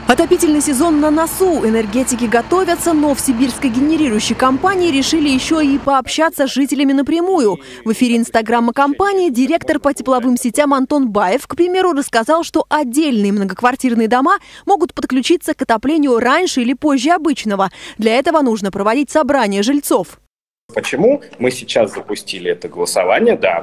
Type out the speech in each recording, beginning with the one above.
Отопительный сезон на носу. Энергетики готовятся, но в сибирской генерирующей компании решили еще и пообщаться с жителями напрямую. В эфире инстаграма компании директор по тепловым сетям Антон Баев, к примеру, рассказал, что отдельные многоквартирные дома могут подключиться к отоплению раньше или позже обычного. Для этого нужно проводить собрание жильцов. Почему мы сейчас запустили это голосование? Да,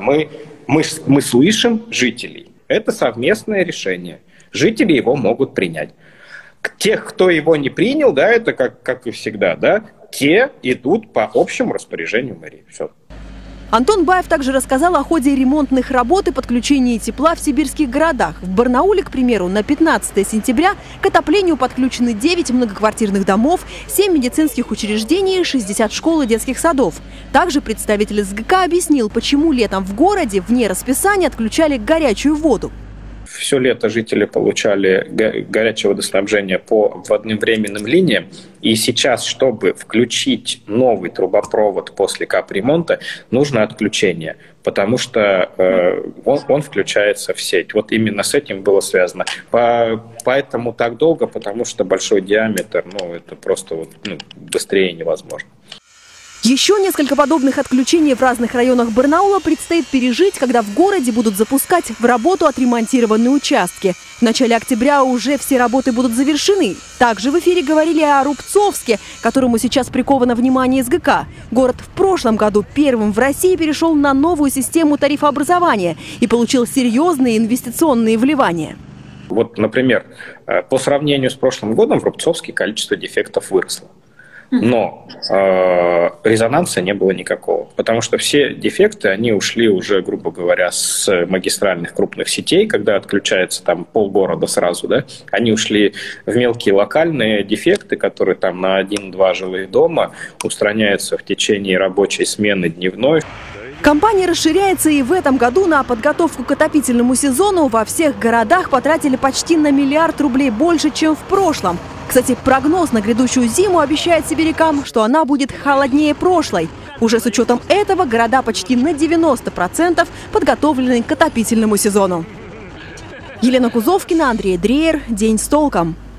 мы слышим жителей. Это совместное решение. Жители его могут принять. Тех, кто его не принял, да, это как и всегда, да, те идут по общему распоряжению мэрии. Все. Антон Баев также рассказал о ходе ремонтных работ и подключении тепла в сибирских городах. В Барнауле, к примеру, на 15 сентября к отоплению подключены 9 многоквартирных домов, 7 медицинских учреждений, 60 школ и детских садов. Также представитель СГК объяснил, почему летом в городе вне расписания отключали горячую воду. Все лето жители получали горячее водоснабжение по водным временным линиям. И сейчас, чтобы включить новый трубопровод после капремонта, нужно отключение, потому что он включается в сеть. Вот именно с этим было связано. Поэтому так долго, потому что большой диаметр, это просто быстрее невозможно. Еще несколько подобных отключений в разных районах Барнаула предстоит пережить, когда в городе будут запускать в работу отремонтированные участки. В начале октября уже все работы будут завершены. Также в эфире говорили о Рубцовске, которому сейчас приковано внимание СГК. Город в прошлом году первым в России перешел на новую систему тарифообразования и получил серьезные инвестиционные вливания. Вот, например, по сравнению с прошлым годом в Рубцовске количество дефектов выросло. Но резонанса не было никакого, потому что все дефекты, они ушли уже, грубо говоря, с магистральных крупных сетей, когда отключается там полгорода сразу, да, они ушли в мелкие локальные дефекты, которые там на 1-2 жилых дома устраняются в течение рабочей смены дневной. Компания расширяется, и в этом году на подготовку к отопительному сезону во всех городах потратили почти на 1 миллиард рублей больше, чем в прошлом. Кстати, прогноз на грядущую зиму обещает сибирякам, что она будет холоднее прошлой. Уже с учетом этого города почти на 90% подготовлены к отопительному сезону. Елена Кузовкина, Андрей Дреер. День с толком.